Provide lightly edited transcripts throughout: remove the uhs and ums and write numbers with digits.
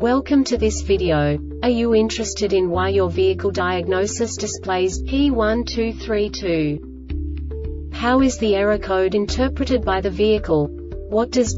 Welcome to this video. Are you interested in why your vehicle diagnosis displays P1232? How is the error code interpreted by the vehicle? What does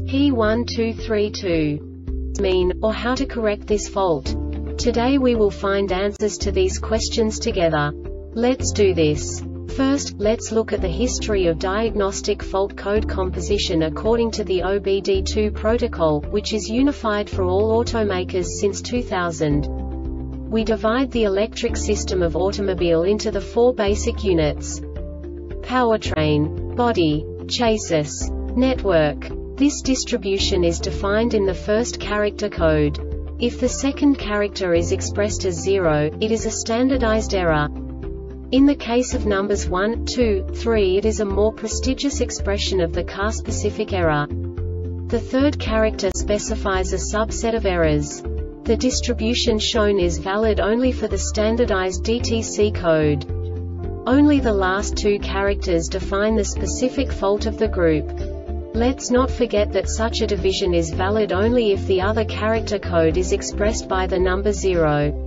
P1232 mean, or how to correct this fault? Today we will find answers to these questions together. Let's do this. First, let's look at the history of diagnostic fault code composition according to the OBD2 protocol, which is unified for all automakers since 2000. We divide the electric system of automobile into the four basic units: powertrain, body, chassis, network. This distribution is defined in the first character code. If the second character is expressed as 0, it is a standardized error. In the case of numbers 1, 2, 3, it is a more prestigious expression of the car-specific error. The third character specifies a subset of errors. The distribution shown is valid only for the standardized DTC code. Only the last two characters define the specific fault of the group. Let's not forget that such a division is valid only if the other character code is expressed by the number 0.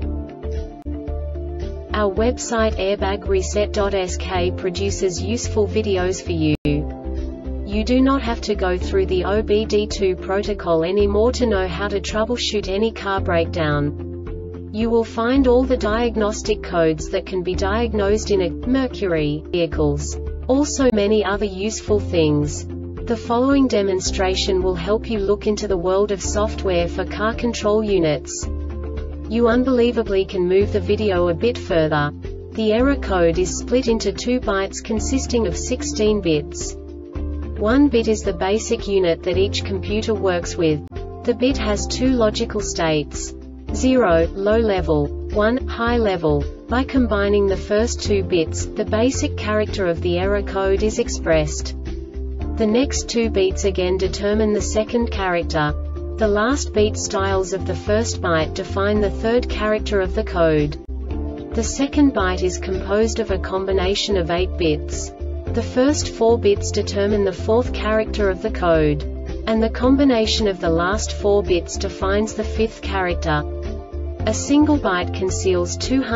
Our website airbagreset.sk produces useful videos for you. You do not have to go through the OBD2 protocol anymore to know how to troubleshoot any car breakdown. You will find all the diagnostic codes that can be diagnosed in a Mercury vehicles. Also many other useful things. The following demonstration will help you look into the world of software for car control units. You unbelievably can move the video a bit further. The error code is split into 2 bytes consisting of 16 bits. 1 bit is the basic unit that each computer works with. The bit has 2 logical states: 0, low level, 1, high level. By combining the first 2 bits, the basic character of the error code is expressed. The next 2 beats again determine the second character. The last beat styles of the first byte define the third character of the code. The second byte is composed of a combination of 8 bits. The first 4 bits determine the fourth character of the code. And the combination of the last 4 bits defines the fifth character. A single byte conceals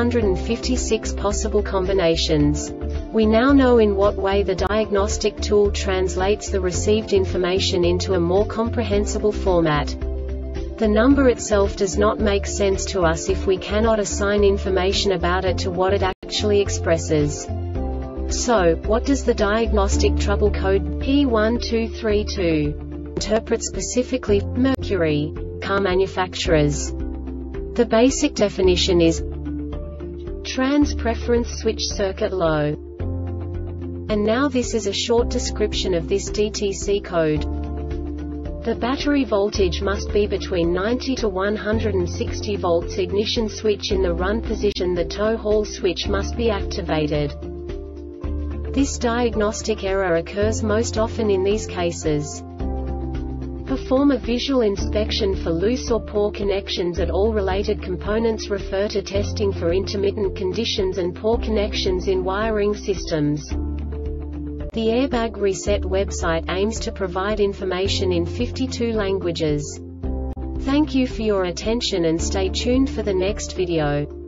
256 possible combinations. We now know in what way the diagnostic tool translates the received information into a more comprehensible format. The number itself does not make sense to us if we cannot assign information about it to what it actually expresses. So, what does the diagnostic trouble code P1232 interpret specifically for Mercury car manufacturers? The basic definition is trans preference switch circuit low. And now this is a short description of this DTC code. The battery voltage must be between 90 to 160 volts. Ignition switch in the run position. The tow haul switch must be activated. This diagnostic error occurs most often in these cases. Perform a visual inspection for loose or poor connections at all related components. Refer to testing for intermittent conditions and poor connections in wiring systems. The Airbag Reset website aims to provide information in 52 languages. Thank you for your attention and stay tuned for the next video.